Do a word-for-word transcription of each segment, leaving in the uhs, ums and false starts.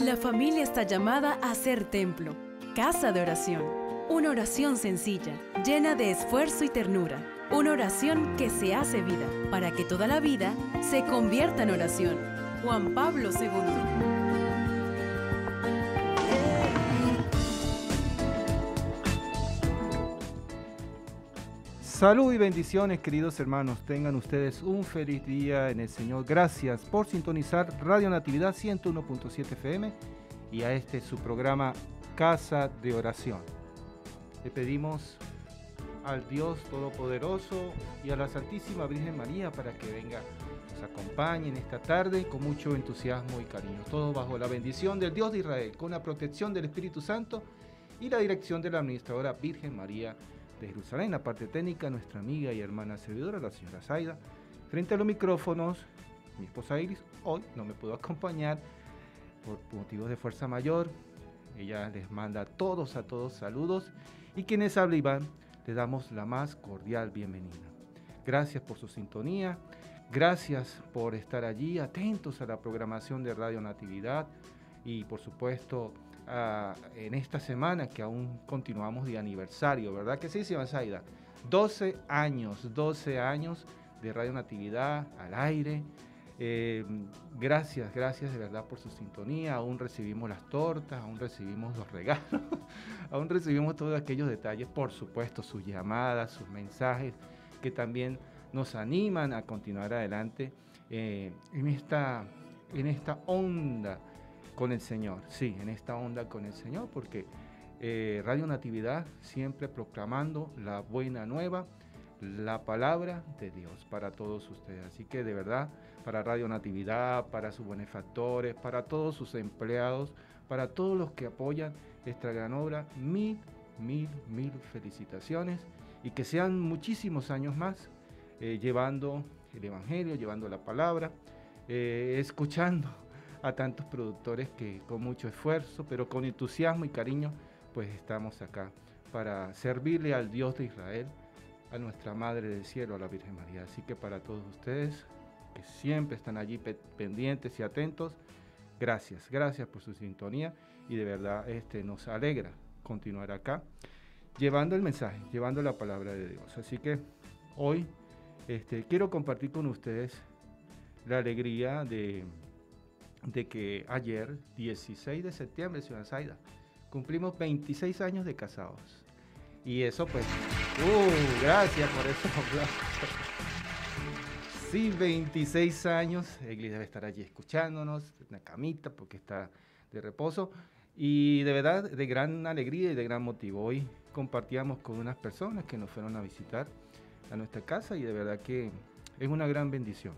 La familia está llamada a ser templo, casa de oración. Una oración sencilla, llena de esfuerzo y ternura. Una oración que se hace vida, para que toda la vida se convierta en oración. Juan Pablo segundo. Salud y bendiciones, queridos hermanos. Tengan ustedes un feliz día en el Señor. Gracias por sintonizar Radio Natividad ciento uno punto siete F M y a este su programa Casa de Oración. Le pedimos al Dios Todopoderoso y a la Santísima Virgen María para que venga, nos acompañe en esta tarde con mucho entusiasmo y cariño. Todo bajo la bendición del Dios de Israel, con la protección del Espíritu Santo y la dirección de la administradora Virgen María de Jerusalén. La parte técnica, nuestra amiga y hermana servidora, la señora Zaida. Frente a los micrófonos, mi esposa Iris, hoy no me pudo acompañar por motivos de fuerza mayor. Ella les manda a todos, a todos saludos. Y quienes habla Iván, les damos la más cordial bienvenida. Gracias por su sintonía, gracias por estar allí, atentos a la programación de Radio Natividad y por supuesto Uh, en esta semana que aún continuamos de aniversario, ¿verdad que sí, señora Zaida? doce años, doce años de Radio Natividad al aire. Eh, gracias, gracias de verdad por su sintonía. Aún recibimos las tortas, aún recibimos los regalos, aún recibimos todos aquellos detalles, por supuesto, sus llamadas, sus mensajes, que también nos animan a continuar adelante eh, en esta, en esta onda con el Señor, sí, en esta onda con el Señor, porque eh, Radio Natividad siempre proclamando la buena nueva, la palabra de Dios para todos ustedes. Así que de verdad, para Radio Natividad, para sus benefactores, para todos sus empleados, para todos los que apoyan esta gran obra, mil, mil, mil felicitaciones y que sean muchísimos años más eh, llevando el Evangelio, llevando la palabra, eh, escuchando a tantos productores que con mucho esfuerzo, pero con entusiasmo y cariño, pues estamos acá para servirle al Dios de Israel, a nuestra Madre del Cielo, a la Virgen María. Así que para todos ustedes, que siempre están allí pe- pendientes y atentos, gracias, gracias por su sintonía y de verdad este, nos alegra continuar acá, llevando el mensaje, llevando la palabra de Dios. Así que hoy este, quiero compartir con ustedes la alegría de... de que ayer, dieciséis de septiembre, señora Zaida, cumplimos veintiséis años de casados. Y eso pues, uh, gracias por eso. Sí, veintiséis años, Eglis debe estar allí escuchándonos, en la camita, porque está de reposo. Y de verdad, de gran alegría y de gran motivo. Hoy compartíamos con unas personas que nos fueron a visitar a nuestra casa y de verdad que es una gran bendición.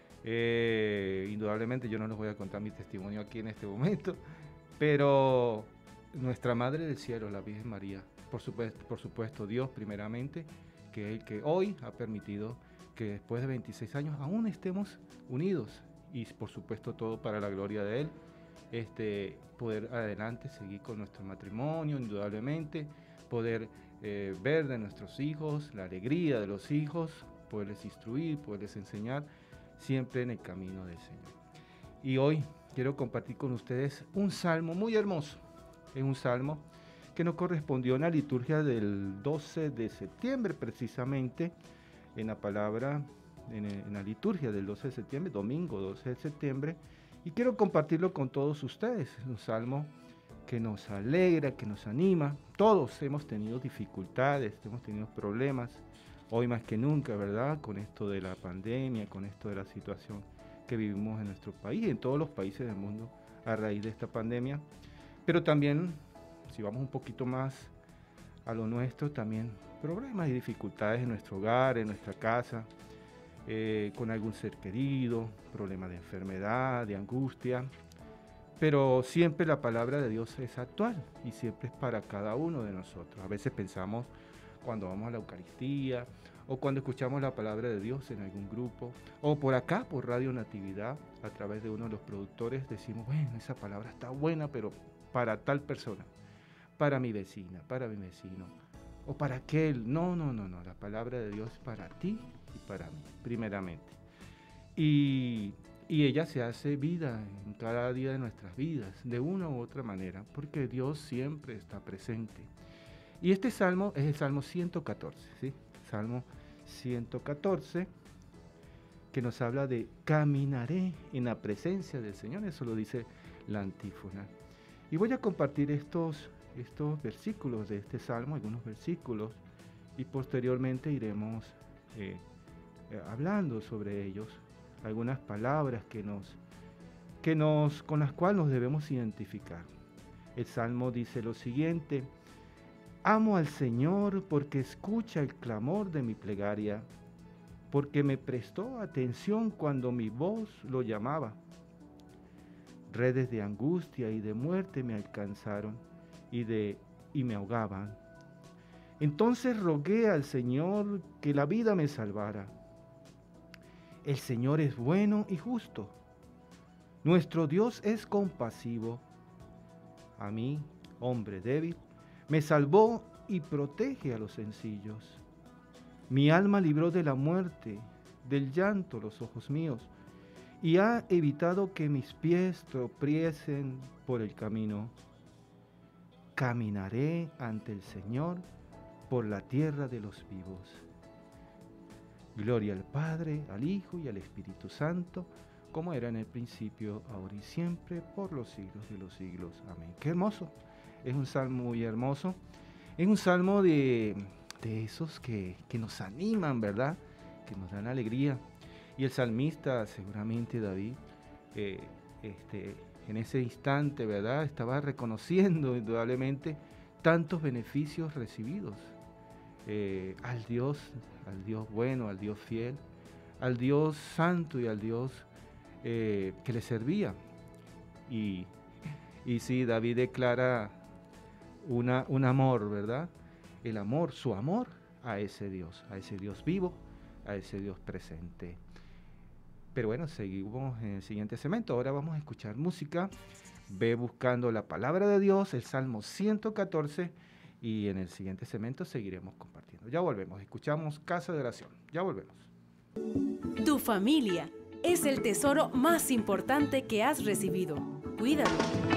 Eh, indudablemente yo no les voy a contar mi testimonio aquí en este momento, pero nuestra Madre del Cielo, la Virgen María, por supuesto, por supuesto Dios primeramente, que es el que hoy ha permitido que después de veintiséis años aún estemos unidos y por supuesto todo para la gloria de Él, este, poder adelante seguir con nuestro matrimonio, indudablemente, poder eh, ver de nuestros hijos, la alegría de los hijos, poderles instruir, poderles enseñar, siempre en el camino del Señor. Y hoy quiero compartir con ustedes un salmo muy hermoso. Es un salmo que nos correspondió en la liturgia del doce de septiembre, precisamente en la palabra, en, en la liturgia del doce de septiembre, domingo doce de septiembre, y quiero compartirlo con todos ustedes. Es un salmo que nos alegra, que nos anima. Todos hemos tenido dificultades, hemos tenido problemas, hoy más que nunca, ¿verdad? Con esto de la pandemia, con esto de la situación que vivimos en nuestro país y en todos los países del mundo a raíz de esta pandemia. Pero también, si vamos un poquito más a lo nuestro, también problemas y dificultades en nuestro hogar, en nuestra casa, eh, con algún ser querido, problemas de enfermedad, de angustia. Pero siempre la palabra de Dios es actual y siempre es para cada uno de nosotros. A veces pensamos cuando vamos a la Eucaristía o cuando escuchamos la palabra de Dios en algún grupo o por acá, por Radio Natividad, a través de uno de los productores, decimos, bueno, esa palabra está buena, pero para tal persona, para mi vecina, para mi vecino o para aquel. No, no, no, no, la palabra de Dios es para ti y para mí, primeramente. Y y ella se hace vida en cada día de nuestras vidas, de una u otra manera, porque Dios siempre está presente. Y este salmo es el Salmo ciento catorce, ¿sí? Salmo ciento catorce, que nos habla de caminaré en la presencia del Señor, eso lo dice la antífona. Y voy a compartir estos, estos versículos de este salmo, algunos versículos, y posteriormente iremos eh, eh, hablando sobre ellos, algunas palabras que nos, que nos, con las cuales nos debemos identificar. El salmo dice lo siguiente: amo al Señor porque escucha el clamor de mi plegaria, porque me prestó atención cuando mi voz lo llamaba. Redes de angustia y de muerte me alcanzaron y, de, y me ahogaban. Entonces rogué al Señor que la vida me salvara. El Señor es bueno y justo. Nuestro Dios es compasivo. A mí, hombre débil, me salvó y protege a los sencillos. Mi alma libró de la muerte, del llanto los ojos míos, y ha evitado que mis pies tropiecen por el camino. Caminaré ante el Señor por la tierra de los vivos. Gloria al Padre, al Hijo y al Espíritu Santo, como era en el principio, ahora y siempre, por los siglos de los siglos. Amén. Qué hermoso. Es un salmo muy hermoso. Es un salmo de, de esos que, que nos animan, ¿verdad? Que nos dan alegría. Y el salmista, seguramente David, eh, este, en ese instante, ¿verdad?, estaba reconociendo indudablemente tantos beneficios recibidos. Eh, al Dios, al Dios bueno, al Dios fiel, al Dios santo y al Dios eh, que le servía. Y, y sí, David declara una, un amor, ¿verdad? El amor, su amor a ese Dios, a ese Dios vivo, a ese Dios presente. Pero bueno, seguimos en el siguiente segmento. Ahora vamos a escuchar música. Ve buscando la palabra de Dios, el Salmo ciento catorce, y en el siguiente segmento seguiremos compartiendo. Ya volvemos, escuchamos Casa de Oración. Ya volvemos. Tu familia es el tesoro más importante que has recibido. Cuídalo.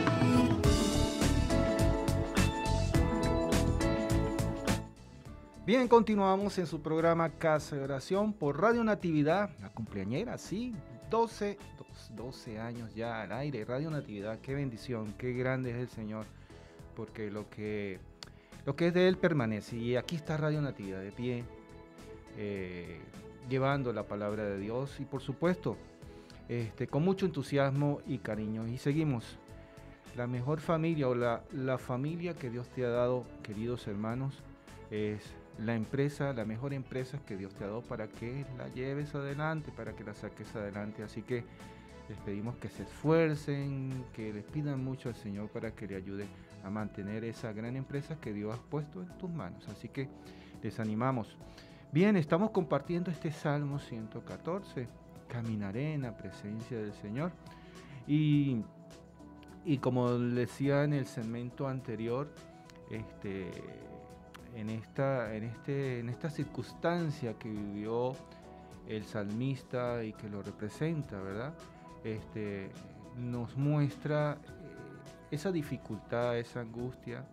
Bien, continuamos en su programa Casa de Oración por Radio Natividad, la cumpleañera, sí, doce, doce años ya al aire, Radio Natividad, qué bendición, qué grande es el Señor, porque lo que, lo que es de Él permanece, y aquí está Radio Natividad de pie, eh, llevando la palabra de Dios, y por supuesto, este, con mucho entusiasmo y cariño, y seguimos. La mejor familia o la, la familia que Dios te ha dado, queridos hermanos, es la empresa, la mejor empresa que Dios te ha dado para que la lleves adelante, para que la saques adelante. Así que les pedimos que se esfuercen, que les pidan mucho al Señor para que le ayude a mantener esa gran empresa que Dios ha puesto en tus manos. Así que les animamos. Bien, estamos compartiendo este Salmo ciento catorce, caminaré en la presencia del Señor. Y, y como decía en el segmento anterior, este... En esta, en, este, en esta circunstancia que vivió el salmista y que lo representa, ¿verdad? Este, nos muestra eh, esa dificultad, esa angustia,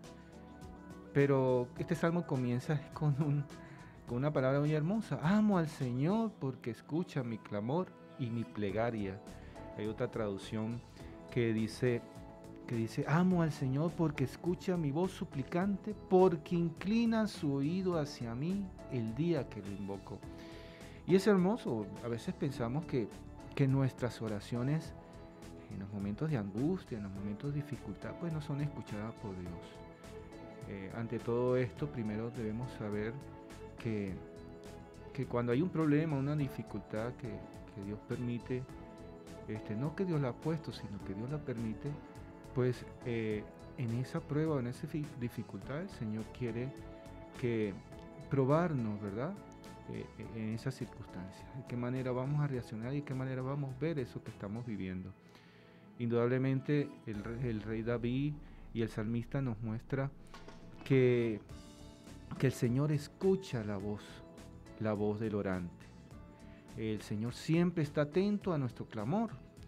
pero este salmo comienza con, un, con una palabra muy hermosa: amo al Señor porque escucha mi clamor y mi plegaria. Hay otra traducción que dice... que dice, amo al Señor porque escucha mi voz suplicante, porque inclina su oído hacia mí el día que lo invoco. Y es hermoso, a veces pensamos que, que nuestras oraciones en los momentos de angustia, en los momentos de dificultad, pues no son escuchadas por Dios. Eh, ante todo esto, primero debemos saber que, que cuando hay un problema, una dificultad que, que Dios permite, este, no que Dios la ha puesto, sino que Dios la permite, pues eh, en esa prueba, en esa dificultad, el Señor quiere que probarnos, ¿verdad? Eh, en esas circunstancias, de qué manera vamos a reaccionar y de qué manera vamos a ver eso que estamos viviendo. Indudablemente el, el rey David y el salmista nos muestra que, que el Señor escucha la voz, la voz del orante. El Señor siempre está atento a nuestro clamor,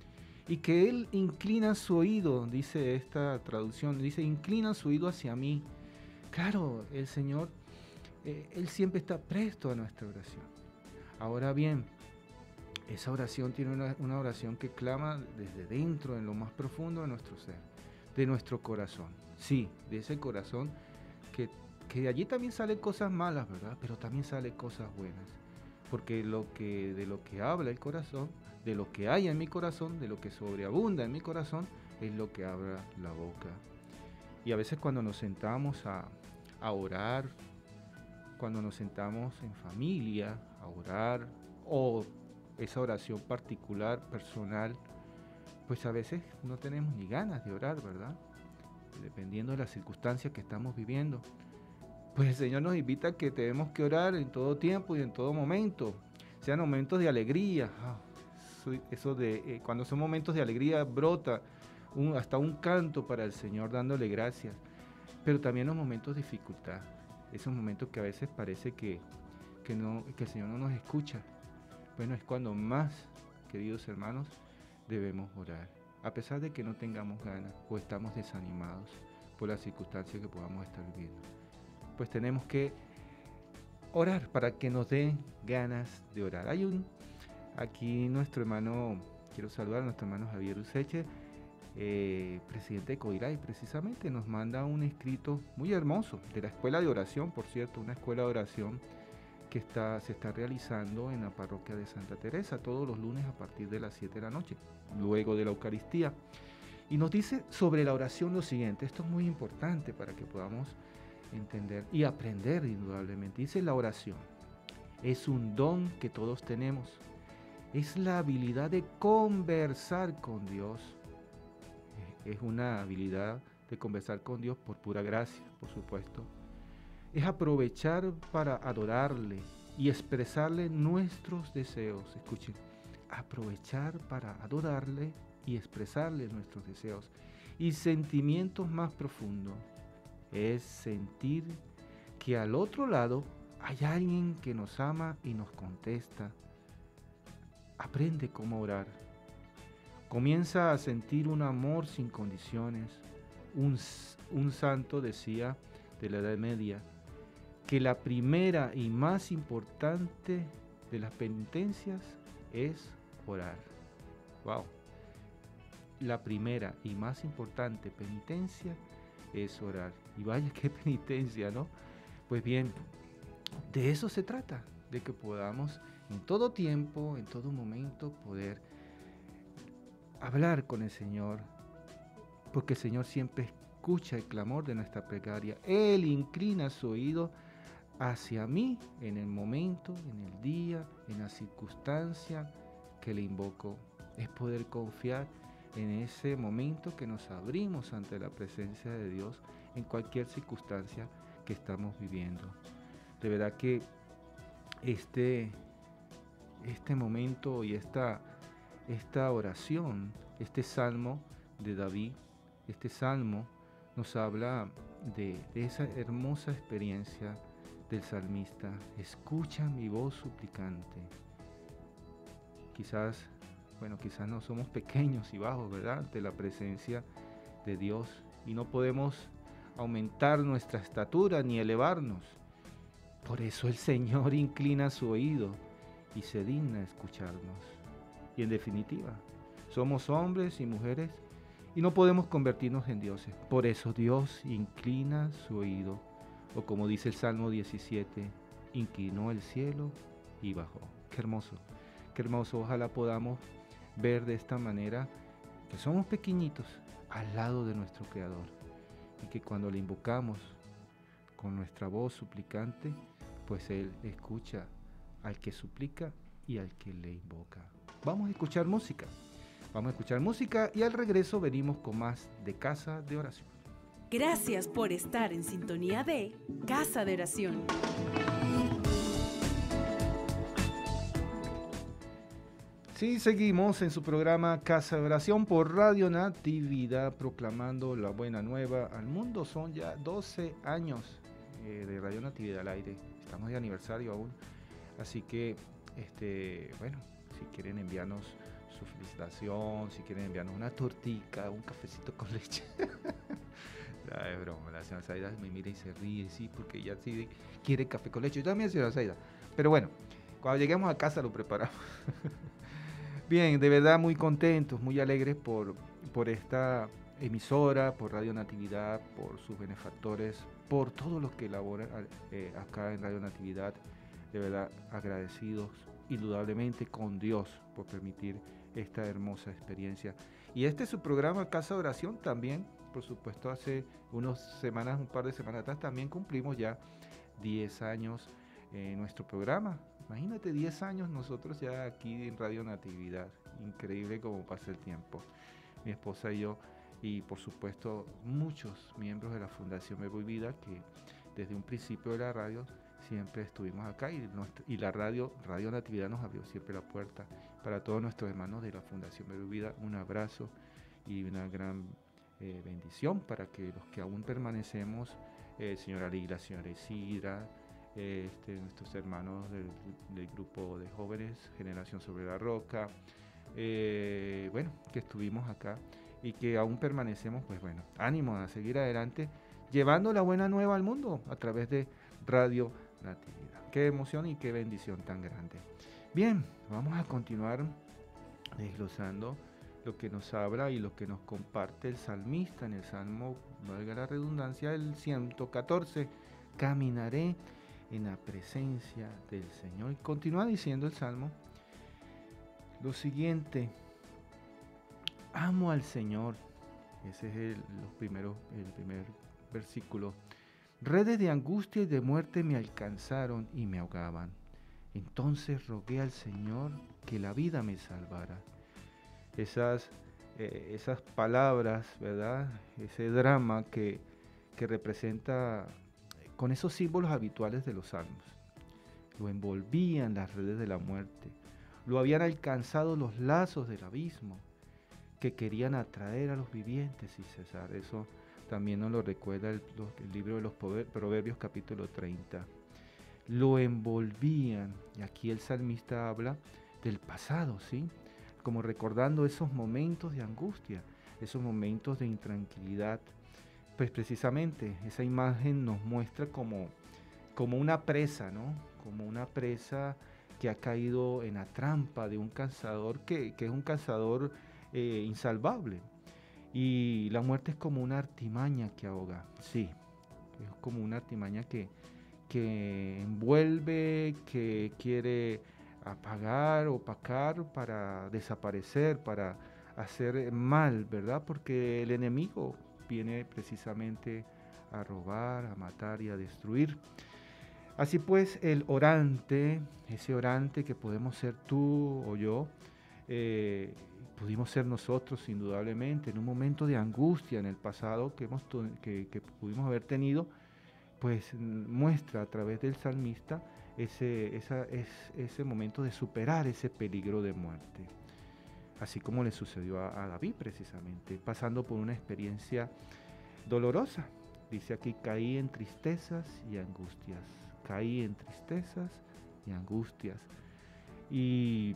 y que Él inclina su oído, dice esta traducción, dice, inclina su oído hacia mí. Claro, el Señor, eh, Él siempre está presto a nuestra oración. Ahora bien, esa oración tiene una, una oración que clama desde dentro, en lo más profundo de nuestro ser, de nuestro corazón. Sí, de ese corazón que, que de allí también salen cosas malas, ¿verdad? Pero también salen cosas buenas. Porque lo que, de lo que habla el corazón, de lo que hay en mi corazón, de lo que sobreabunda en mi corazón, es lo que habla la boca. Y a veces cuando nos sentamos a, a orar, cuando nos sentamos en familia a orar, o esa oración particular, personal, pues a veces no tenemos ni ganas de orar, ¿verdad? Dependiendo de las circunstancias que estamos viviendo. Pues el Señor nos invita a que tenemos que orar en todo tiempo y en todo momento, sean momentos de alegría. Oh, eso de eh, cuando son momentos de alegría brota un, hasta un canto para el Señor dándole gracias, pero también los momentos de dificultad, esos momentos que a veces parece que, que, no, que el Señor no nos escucha. Bueno, es cuando más, queridos hermanos, debemos orar, a pesar de que no tengamos ganas o estamos desanimados por las circunstancias que podamos estar viviendo. Pues tenemos que orar para que nos den ganas de orar. Hay un, aquí nuestro hermano, quiero saludar a nuestro hermano Javier Useche, eh, presidente de Coiray, precisamente nos manda un escrito muy hermoso de la escuela de oración, por cierto, una escuela de oración que está, se está realizando en la parroquia de Santa Teresa todos los lunes a partir de las siete de la noche, luego de la Eucaristía. Y nos dice sobre la oración lo siguiente, esto es muy importante para que podamos entender y aprender indudablemente. Dice: la oración es un don que todos tenemos, es la habilidad de conversar con Dios, es una habilidad de conversar con Dios por pura gracia, por supuesto. Es aprovechar para adorarle y expresarle nuestros deseos. Escuchen, aprovechar para adorarle y expresarle nuestros deseos y sentimientos más profundos. Es sentir que al otro lado hay alguien que nos ama y nos contesta. Aprende cómo orar. Comienza a sentir un amor sin condiciones. Un, un santo decía de la Edad Media que la primera y más importante de las penitencias es orar. Wow. La primera y más importante penitencia es orar. Y vaya qué penitencia, ¿no? Pues bien, de eso se trata, de que podamos en todo tiempo, en todo momento, poder hablar con el Señor, porque el Señor siempre escucha el clamor de nuestra plegaria. Él inclina su oído hacia mí en el momento, en el día, en la circunstancia que le invoco. Es poder confiar en ese momento que nos abrimos ante la presencia de Dios en cualquier circunstancia que estamos viviendo. De verdad que este, este momento y esta, esta oración, este salmo de David, este salmo nos habla de, de esa hermosa experiencia del salmista. Escucha mi voz suplicante. Quizás, bueno, quizás no somos pequeños y bajos, ¿verdad?, ante la presencia de Dios, y no podemos aumentar nuestra estatura ni elevarnos. Por eso el Señor inclina su oído y se digna a escucharnos. Y en definitiva, somos hombres y mujeres y no podemos convertirnos en dioses. Por eso Dios inclina su oído, o como dice el Salmo diecisiete, inclinó el cielo y bajó. Qué hermoso, qué hermoso. Ojalá podamos ver de esta manera que somos pequeñitos al lado de nuestro Creador, y que cuando le invocamos con nuestra voz suplicante, pues Él escucha al que suplica y al que le invoca. Vamos a escuchar música, vamos a escuchar música y al regreso venimos con más de Casa de Oración. Gracias por estar en sintonía de Casa de Oración. Sí, seguimos en su programa Casa de Oración por Radio Natividad, proclamando la buena nueva al mundo. Son ya doce años eh, de Radio Natividad al aire. Estamos de aniversario aún. Así que, este, bueno, si quieren enviarnos su felicitación, si quieren enviarnos una tortica, un cafecito con leche. No, es broma, la señora Zaida me mira y se ríe, sí, porque ella sí quiere café con leche. Yo también, señora Zaida. Pero bueno, cuando lleguemos a casa lo preparamos. Bien, de verdad muy contentos, muy alegres por, por esta emisora, por Radio Natividad, por sus benefactores, por todos los que laboran eh, acá en Radio Natividad. De verdad agradecidos indudablemente con Dios por permitir esta hermosa experiencia. Y este es su programa Casa de Oración también, por supuesto, hace unas semanas, un par de semanas atrás, también cumplimos ya diez años en nuestro programa. Imagínate, diez años nosotros ya aquí en Radio Natividad. Increíble cómo pasa el tiempo. Mi esposa y yo, y por supuesto muchos miembros de la Fundación Verbo y Vida, que desde un principio de la radio siempre estuvimos acá, y, nuestra, y la radio, Radio Natividad nos abrió siempre la puerta. Para todos nuestros hermanos de la Fundación Verbo y Vida, un abrazo y una gran eh, bendición para que los que aún permanecemos, eh, señora Lila, señora Isidra, eh, este, nuestros hermanos del, del grupo de jóvenes, Generación Sobre la Roca, eh, bueno, que estuvimos acá y que aún permanecemos, pues bueno, ánimo a seguir adelante, llevando la buena nueva al mundo a través de Radio Natividad. Qué emoción y qué bendición tan grande. Bien, vamos a continuar desglosando lo que nos habla y lo que nos comparte el salmista en el Salmo, valga la redundancia, el ciento catorce. Caminaré en la presencia del Señor. Y continúa diciendo el Salmo lo siguiente: amo al Señor. Ese es el, los primeros, el primer versículo. Redes de angustia y de muerte me alcanzaron y me ahogaban. Entonces rogué al Señor que la vida me salvara. Esas, eh, esas palabras, ¿verdad? Ese drama que, que representa con esos símbolos habituales de los salmos. Lo envolvían las redes de la muerte. Lo habían alcanzado los lazos del abismo que querían atraer a los vivientes y cesar. Eso también nos lo recuerda el, el libro de los Proverbios capítulo treinta. Lo envolvían, y aquí el salmista habla del pasado, ¿sí? Como recordando esos momentos de angustia, esos momentos de intranquilidad. Pues precisamente esa imagen nos muestra como, como una presa, ¿no? Como una presa que ha caído en la trampa de un cazador que, que es un cazador eh, insalvable. Y la muerte es como una artimaña que ahoga, sí, es como una artimaña que, que envuelve, que quiere apagar, opacar para desaparecer, para hacer mal, ¿verdad? Porque el enemigo viene precisamente a robar, a matar y a destruir. Así pues, el orante, ese orante que podemos ser tú o yo, eh, pudimos ser nosotros indudablemente en un momento de angustia en el pasado que, hemos que, que pudimos haber tenido, pues muestra a través del salmista ese, esa, es, ese momento de superar ese peligro de muerte. Así como le sucedió a, a David precisamente, pasando por una experiencia dolorosa. Dice aquí, caí en tristezas y angustias, caí en tristezas y angustias. Y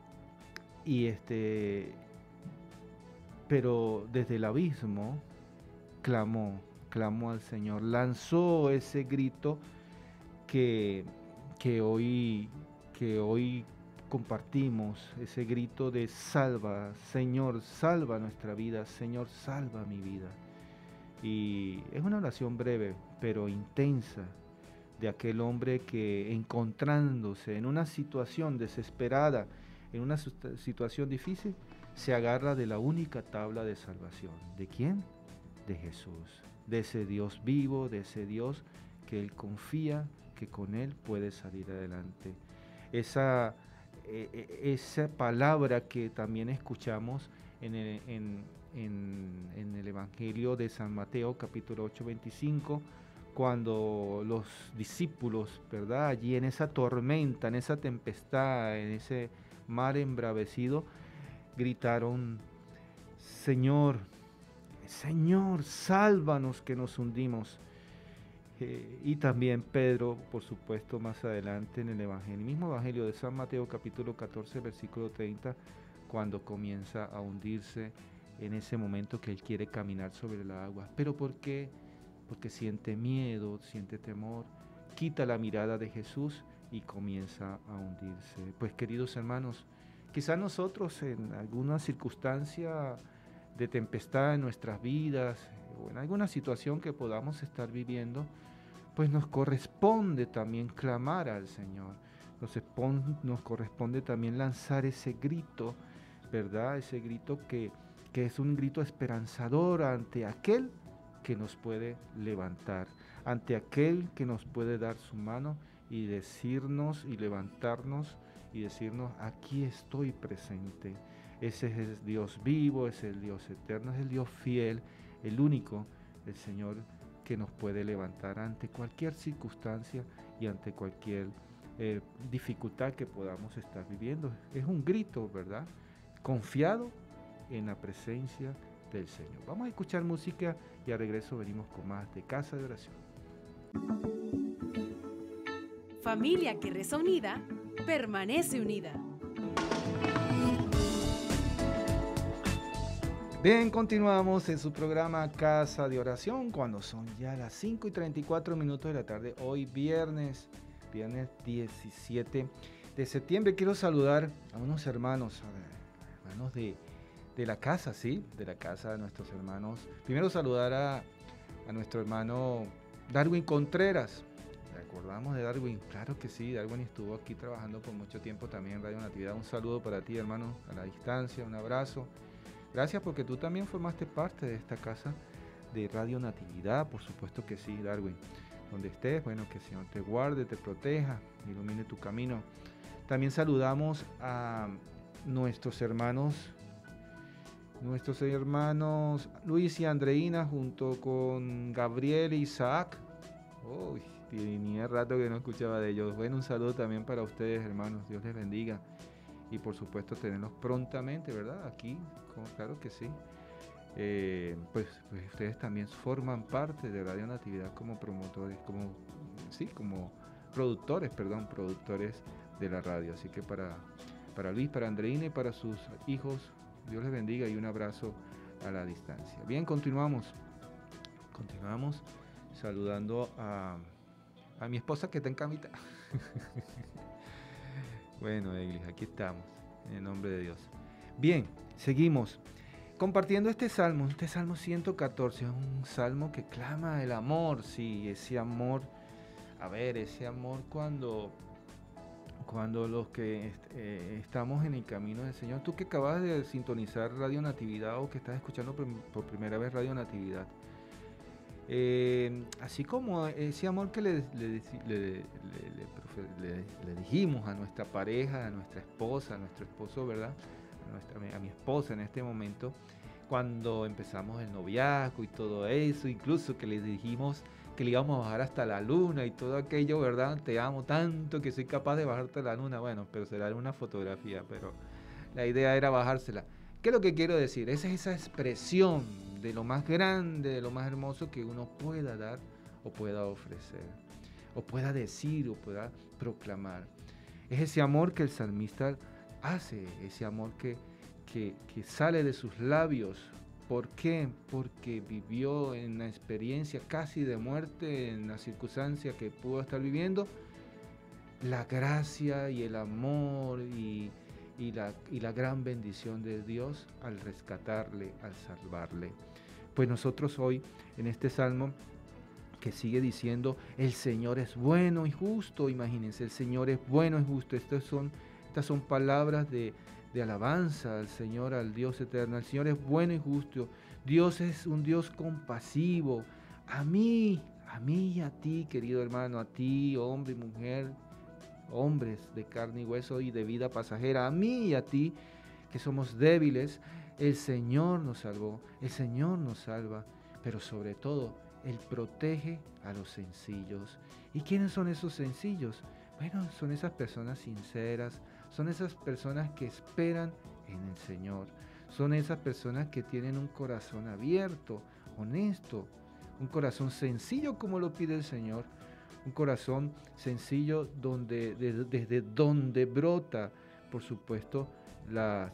Y este, pero desde el abismo clamó, clamó al Señor, lanzó ese grito que, que hoy, que hoy compartimos, ese grito de salva, Señor, salva nuestra vida, Señor, salva mi vida. Y es una oración breve, pero intensa, de aquel hombre que, encontrándose en una situación desesperada, en una situación difícil, se agarra de la única tabla de salvación. ¿De quién? De Jesús, de ese Dios vivo, de ese Dios que él confía que con él puede salir adelante. Esa, eh, esa palabra que también escuchamos en el, en, en, en el Evangelio de San Mateo, capítulo ocho, veinticinco, cuando los discípulos, ¿verdad?, allí en esa tormenta, en esa tempestad, en ese mar embravecido, gritaron: Señor, Señor, sálvanos que nos hundimos. Eh, y también Pedro, por supuesto, más adelante en el Evangelio, el mismo Evangelio de San Mateo, capítulo catorce, versículo treinta, cuando comienza a hundirse en ese momento que él quiere caminar sobre el agua. ¿Pero por qué? Porque siente miedo, siente temor, quita la mirada de Jesús y comienza a hundirse. Pues queridos hermanos, quizás nosotros en alguna circunstancia de tempestad en nuestras vidas o en alguna situación que podamos estar viviendo, pues nos corresponde también clamar al Señor, nos, nos corresponde también lanzar ese grito, ¿verdad? Ese grito que, que es un grito esperanzador ante aquel que nos puede levantar, ante aquel que nos puede dar su mano y decirnos y levantarnos y decirnos, aquí estoy presente. Ese es el Dios vivo, es el Dios eterno, es el Dios fiel, el único, el Señor que nos puede levantar ante cualquier circunstancia y ante cualquier eh, dificultad que podamos estar viviendo. Es un grito, ¿verdad? Confiado en la presencia del Señor. Vamos a escuchar música y al regreso venimos con más de Casa de Oración. Familia que reza unida, permanece unida. Bien, continuamos en su programa Casa de Oración cuando son ya las cinco y treinta y cuatro minutos de la tarde. Hoy viernes, viernes diecisiete de septiembre. Quiero saludar a unos hermanos, a hermanos de, de la casa, ¿sí? De la casa de nuestros hermanos. Primero saludar a, a nuestro hermano Darwin Contreras. ¿Recordamos de Darwin? Claro que sí, Darwin estuvo aquí trabajando por mucho tiempo también en Radio Natividad. Un saludo para ti, hermano, a la distancia, un abrazo. Gracias porque tú también formaste parte de esta casa de Radio Natividad, por supuesto que sí, Darwin. Donde estés, bueno, que el Señor te guarde, te proteja, ilumine tu camino. También saludamos a nuestros hermanos, nuestros hermanos Luis y Andreina, junto con Gabriel e Isaac. Uy, tenía rato que no escuchaba de ellos. Bueno, un saludo también para ustedes, hermanos. Dios les bendiga. Y por supuesto tenerlos prontamente, ¿verdad? Aquí, como, claro que sí. Eh, pues, pues ustedes también forman parte de Radio Natividad como promotores, como, sí, como productores, perdón, productores de la radio. Así que para, para Luis, para Andreina y para sus hijos, Dios les bendiga y un abrazo a la distancia. Bien, continuamos. Continuamos saludando a, a mi esposa que está en camita. Bueno, Eglis, aquí estamos, en el nombre de Dios. Bien, seguimos compartiendo este salmo, este salmo ciento catorce, es un salmo que clama el amor, sí, ese amor, a ver, ese amor cuando, cuando los que est eh, estamos en el camino del Señor, tú que acabas de sintonizar Radio Natividad o que estás escuchando por, por primera vez Radio Natividad, Eh, así como ese amor que le, le, le, le, le, le dijimos a nuestra pareja, a nuestra esposa, a nuestro esposo, ¿verdad? A, nuestra, a mi esposa en este momento, cuando empezamos el noviazgo y todo eso, incluso que le dijimos que le íbamos a bajar hasta la luna y todo aquello, ¿verdad? Te amo tanto que soy capaz de bajarte a la luna. Bueno, pero será una fotografía, pero la idea era bajársela. ¿Qué es lo que quiero decir? Esa es esa expresión de lo más grande, de lo más hermoso que uno pueda dar o pueda ofrecer, o pueda decir o pueda proclamar. Es ese amor que el salmista hace, ese amor que, que, que sale de sus labios. ¿Por qué? Porque vivió en la experiencia casi de muerte, en la circunstancia que pudo estar viviendo, la gracia y el amor y Y la, y la gran bendición de Dios al rescatarle, al salvarle. Pues nosotros hoy, en este salmo que sigue diciendo, el Señor es bueno y justo, imagínense, el Señor es bueno y justo. Estas son, estas son palabras de, de alabanza al Señor, al Dios eterno. El Señor es bueno y justo. Dios es un Dios compasivo. A mí, a mí y a ti, querido hermano, a ti, hombre y mujer, hombres de carne y hueso y de vida pasajera, a mí y a ti, que somos débiles, el Señor nos salvó, el Señor nos salva, pero sobre todo, Él protege a los sencillos. ¿Y quiénes son esos sencillos? Bueno, son esas personas sinceras, son esas personas que esperan en el Señor, son esas personas que tienen un corazón abierto, honesto, un corazón sencillo como lo pide el Señor, un corazón sencillo donde, desde, desde donde brota, por supuesto, la,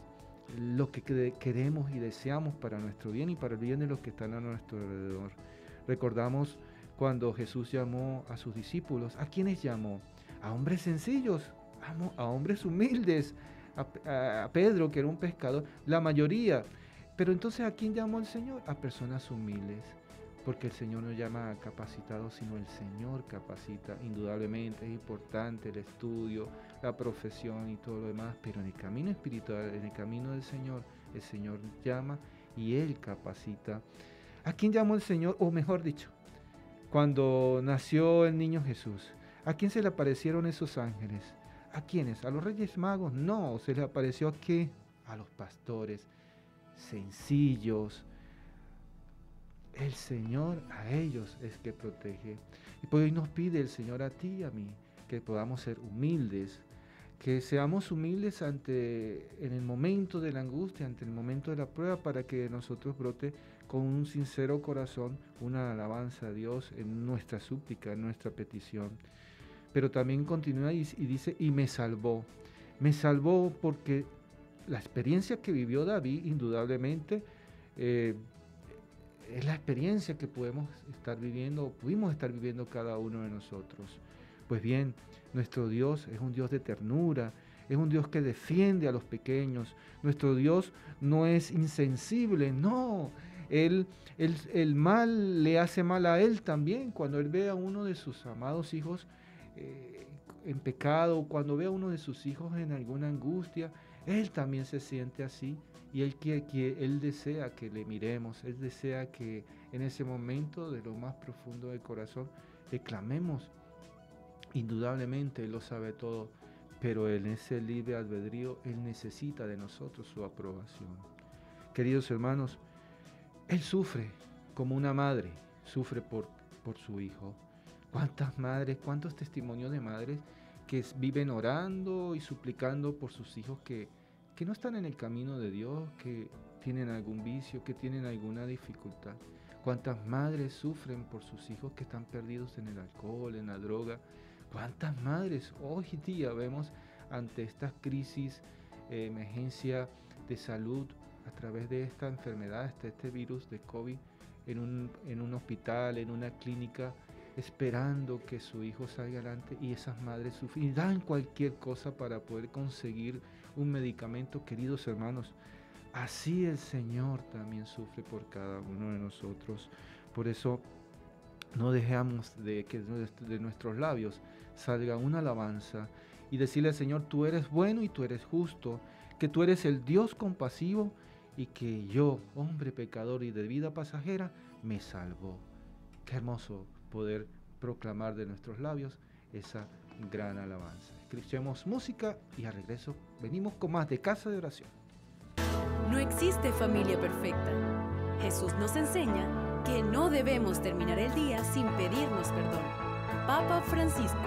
lo que queremos y deseamos para nuestro bien y para el bien de los que están a nuestro alrededor. Recordamos cuando Jesús llamó a sus discípulos. ¿A quiénes llamó? A hombres sencillos, a, a hombres humildes, a, a Pedro, que era un pescador, la mayoría. Pero entonces, ¿a quién llamó el Señor? A personas humildes, porque el Señor no llama a capacitados, sino el Señor capacita. Indudablemente es importante el estudio, la profesión y todo lo demás, pero en el camino espiritual, en el camino del Señor, el Señor llama y Él capacita. ¿A quién llamó el Señor? O mejor dicho, cuando nació el niño Jesús, ¿a quién se le aparecieron esos ángeles? ¿A quiénes? ¿A los Reyes Magos? No, se le apareció ¿a qué? A los pastores sencillos. El Señor a ellos es que protege. Y por hoy nos pide el Señor a ti y a mí que podamos ser humildes, que seamos humildes ante en el momento de la angustia, ante el momento de la prueba, para que nosotros brote con un sincero corazón una alabanza a Dios en nuestra súplica, en nuestra petición. Pero también continúa y, y dice, y me salvó. Me salvó porque la experiencia que vivió David, indudablemente, eh, es la experiencia que podemos estar viviendo, o pudimos estar viviendo cada uno de nosotros. Pues bien, nuestro Dios es un Dios de ternura, es un Dios que defiende a los pequeños. Nuestro Dios no es insensible, no. Él, él, el mal le hace mal a Él también. Cuando Él ve a uno de sus amados hijos eh, en pecado, cuando ve a uno de sus hijos en alguna angustia, Él también se siente así. Y él, quiere, que, él desea que le miremos, Él desea que en ese momento de lo más profundo del corazón le clamemos. Indudablemente Él lo sabe todo, pero en ese libre albedrío Él necesita de nosotros su aprobación. Queridos hermanos, Él sufre como una madre, sufre por, por su hijo. ¿Cuántas madres, cuántos testimonios de madres que viven orando y suplicando por sus hijos que que no están en el camino de Dios, que tienen algún vicio, que tienen alguna dificultad? ¿Cuántas madres sufren por sus hijos que están perdidos en el alcohol, en la droga? ¿Cuántas madres hoy día vemos ante esta crisis, eh, emergencia de salud a través de esta enfermedad, este, este virus de COVID, en un, en un hospital, en una clínica, esperando que su hijo salga adelante, y esas madres sufren y dan cualquier cosa para poder conseguir un medicamento? Queridos hermanos, así el Señor también sufre por cada uno de nosotros. Por eso no dejamos de que de nuestros labios salga una alabanza y decirle al Señor: tú eres bueno y tú eres justo, que tú eres el Dios compasivo y que yo, hombre pecador y de vida pasajera, me salvó. Qué hermoso poder proclamar de nuestros labios esa gran alabanza. Escuchemos música y al regreso venimos con más de Casa de Oración. No existe familia perfecta. Jesús nos enseña que no debemos terminar el día sin pedirnos perdón. Papa Francisco.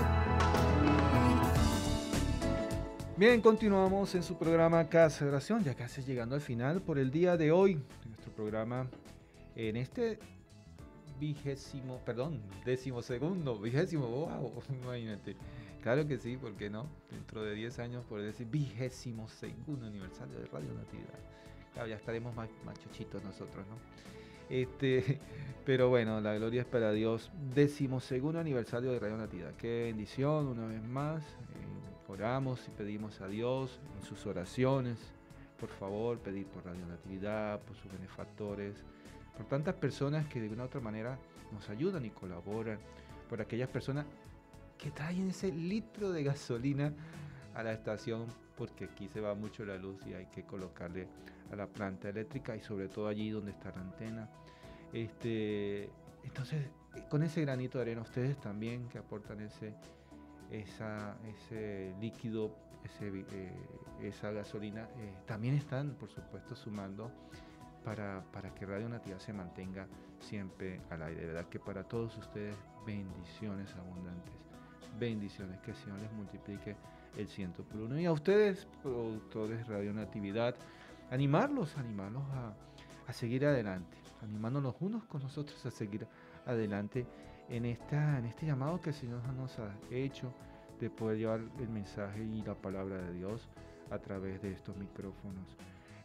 Bien, continuamos en su programa Casa de Oración, ya casi llegando al final por el día de hoy de nuestro programa, en este vigésimo, perdón, décimo segundo, vigésimo, wow, imagínate. Claro que sí, ¿por qué no? Dentro de diez años, por decir vigésimo segundo aniversario de Radio Natividad. Claro, ya estaremos más, más chochitos nosotros, ¿no? Este, pero bueno, la gloria es para Dios. Décimo segundo aniversario de Radio Natividad. Qué bendición, una vez más. Eh, oramos y pedimos a Dios en sus oraciones, por favor, pedir por Radio Natividad, por sus benefactores, por tantas personas que de una u otra manera nos ayudan y colaboran, por aquellas personas que traen ese litro de gasolina a la estación, porque aquí se va mucho la luz y hay que colocarle a la planta eléctrica y sobre todo allí donde está la antena. Este, entonces, con ese granito de arena, ustedes también que aportan ese, esa, ese líquido, ese, eh, esa gasolina, eh, también están, por supuesto, sumando Para, para que Radio Natividad se mantenga siempre al aire. De verdad que para todos ustedes, bendiciones abundantes, bendiciones, que el Señor les multiplique el ciento por uno. Y a ustedes, productores de Radio Natividad, animarlos, animarlos a, a seguir adelante, animándonos unos con nosotros a seguir adelante en, esta, en este llamado que el Señor nos ha hecho de poder llevar el mensaje y la palabra de Dios a través de estos micrófonos.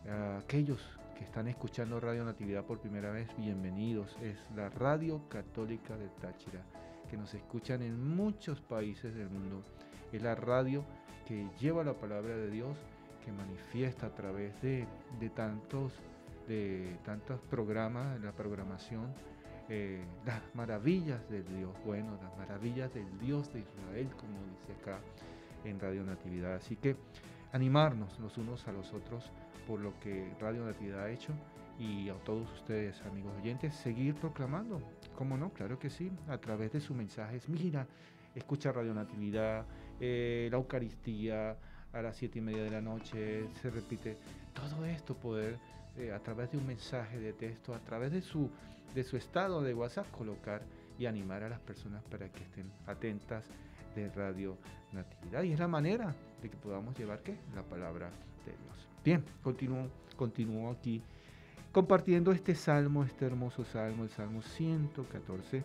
A aquellos que están escuchando Radio Natividad por primera vez, bienvenidos. Es la Radio Católica del Táchira, que nos escuchan en muchos países del mundo. Es la radio que lleva la palabra de Dios, que manifiesta a través de, de tantos de tantos programas, la programación, eh, las maravillas del Dios bueno, las maravillas del Dios de Israel, como dice acá en Radio Natividad. Así que animarnos los unos a los otros por lo que Radio Natividad ha hecho, y a todos ustedes, amigos oyentes, seguir proclamando. ¿Cómo no? Claro que sí, a través de sus mensajes. Mira, escucha Radio Natividad, eh, la Eucaristía a las siete y media de la noche, se repite. Todo esto poder, eh, a través de un mensaje de texto, a través de su, de su estado de WhatsApp, colocar y animar a las personas para que estén atentas de Radio Natividad. Y es la manera de que podamos llevar, ¿qué? La palabra de Dios. Bien, continúo, continúo aquí compartiendo este salmo, este hermoso salmo, el Salmo ciento catorce.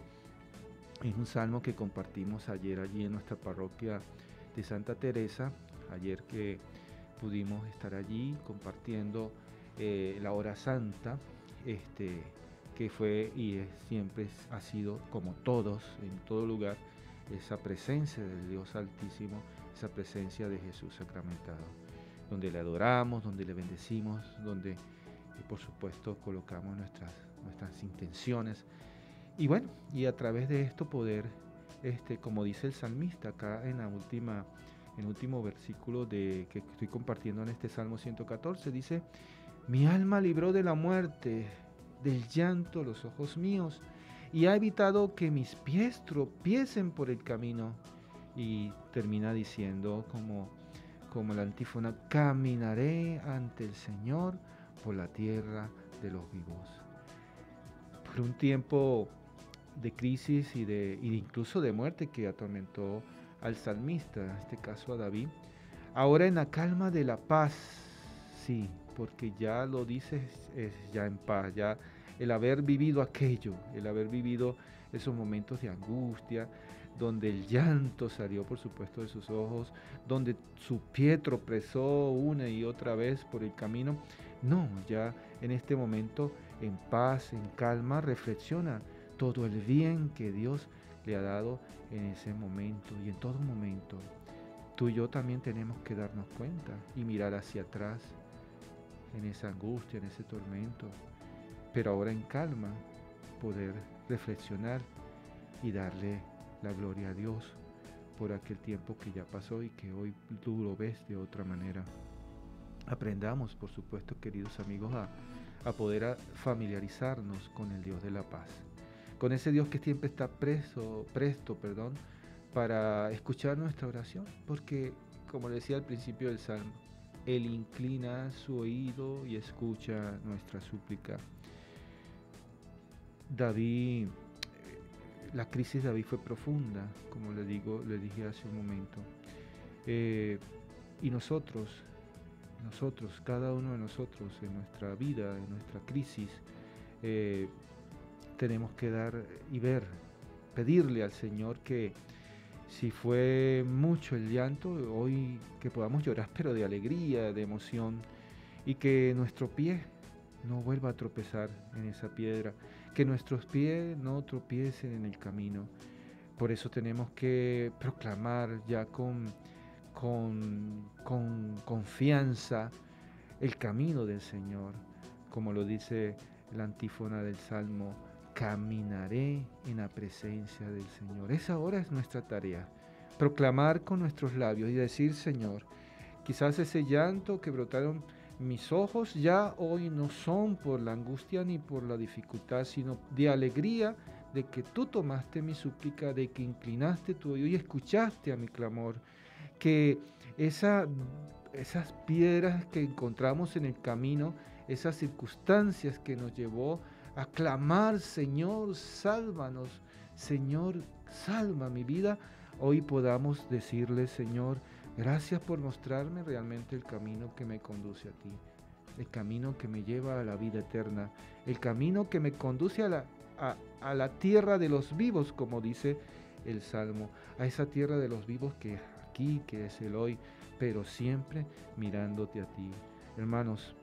Es un salmo que compartimos ayer allí en nuestra parroquia de Santa Teresa, ayer que pudimos estar allí compartiendo eh, la hora santa, este, que fue y es, siempre ha sido, como todos, en todo lugar, esa presencia del Dios Altísimo, esa presencia de Jesús sacramentado, donde le adoramos, donde le bendecimos, donde y por supuesto colocamos nuestras, nuestras intenciones, y bueno, y a través de esto poder, este, como dice el salmista acá en la última, en el último versículo de, que estoy compartiendo en este Salmo ciento catorce, dice: mi alma libró de la muerte, del llanto los ojos míos, y ha evitado que mis pies tropiecen por el camino. Y termina diciendo como, como la antífona: caminaré ante el Señor por la tierra de los vivos. Por un tiempo de crisis y de, y de incluso de muerte que atormentó al salmista, en este caso a David, ahora en la calma de la paz, sí, porque ya lo dices, es ya en paz, ya el haber vivido aquello, el haber vivido esos momentos de angustia, donde el llanto salió por supuesto de sus ojos, donde su pie tropezó una y otra vez por el camino. No, ya en este momento, en paz, en calma, reflexiona todo el bien que Dios le ha dado en ese momento y en todo momento. Tú y yo también tenemos que darnos cuenta y mirar hacia atrás en esa angustia, en ese tormento, pero ahora en calma poder reflexionar y darle la gloria a Dios por aquel tiempo que ya pasó y que hoy tú lo ves de otra manera. Aprendamos, por supuesto, queridos amigos, a, a poder a familiarizarnos con el Dios de la paz, con ese Dios que siempre está preso, presto perdón, para escuchar nuestra oración, porque, como decía al principio del Salmo, Él inclina su oído y escucha nuestra súplica. David, la crisis de David fue profunda, como le digo, le dije hace un momento, eh, y nosotros, nosotros, cada uno de nosotros en nuestra vida, en nuestra crisis, eh, tenemos que dar y ver, pedirle al Señor que si fue mucho el llanto, hoy que podamos llorar, pero de alegría, de emoción, y que nuestro pie no vuelva a tropezar en esa piedra, que nuestros pies no tropiecen en el camino. Por eso tenemos que proclamar ya con, con, con confianza el camino del Señor, como lo dice la antífona del Salmo: caminaré en la presencia del Señor. Esa ahora es nuestra tarea, proclamar con nuestros labios y decir: Señor, quizás ese llanto que brotaron mis ojos ya hoy no son por la angustia ni por la dificultad, sino de alegría de que tú tomaste mi súplica, de que inclinaste tu oído y escuchaste a mi clamor, que esa, esas piedras que encontramos en el camino, esas circunstancias que nos llevó a clamar: Señor, sálvanos, Señor, salva mi vida, hoy podamos decirle: Señor, gracias por mostrarme realmente el camino que me conduce a ti, el camino que me lleva a la vida eterna, el camino que me conduce a la, a, a la tierra de los vivos, como dice el Salmo, a esa tierra de los vivos que es aquí, que es el hoy, pero siempre mirándote a ti. Hermanos,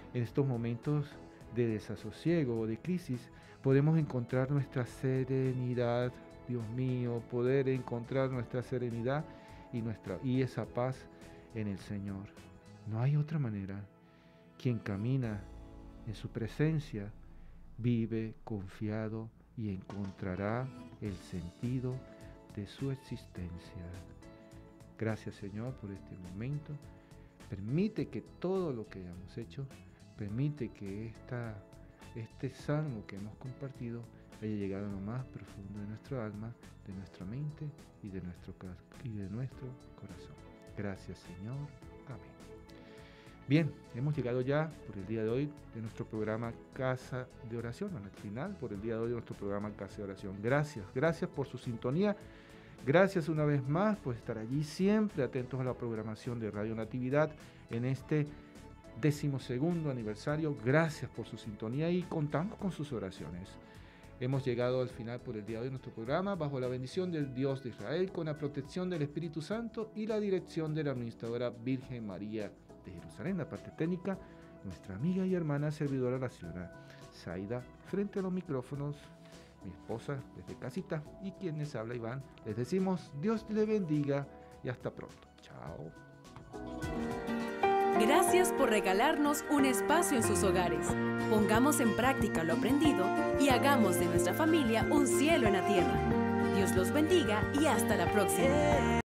En estos momentos de desasosiego o de crisis, podemos encontrar nuestra serenidad, Dios mío, poder encontrar nuestra serenidad y, nuestra, y esa paz en el Señor. No hay otra manera. Quien camina en su presencia vive confiado y encontrará el sentido de su existencia. Gracias, Señor, por este momento. Permite que todo lo que hayamos hecho, permite que esta, este salmo que hemos compartido haya llegado a lo más profundo de nuestro alma, de nuestra mente y de nuestro, y de nuestro corazón. Gracias, Señor. Amén. Bien, hemos llegado ya por el día de hoy de nuestro programa Casa de Oración, al final por el día de hoy de nuestro programa Casa de Oración. Gracias, gracias por su sintonía. Gracias una vez más por estar allí siempre atentos a la programación de Radio Natividad en este decimosegundo aniversario. Gracias por su sintonía y contamos con sus oraciones. Hemos llegado al final por el día de hoy de nuestro programa bajo la bendición del Dios de Israel, con la protección del Espíritu Santo y la dirección de la administradora Virgen María de Jerusalén. La parte técnica, nuestra amiga y hermana servidora, la señora Zaida, frente a los micrófonos, mi esposa desde casita y quien les habla, Iván. Les decimos Dios le bendiga y hasta pronto. Chao. Gracias por regalarnos un espacio en sus hogares. Pongamos en práctica lo aprendido y hagamos de nuestra familia un cielo en la tierra. Dios los bendiga y hasta la próxima.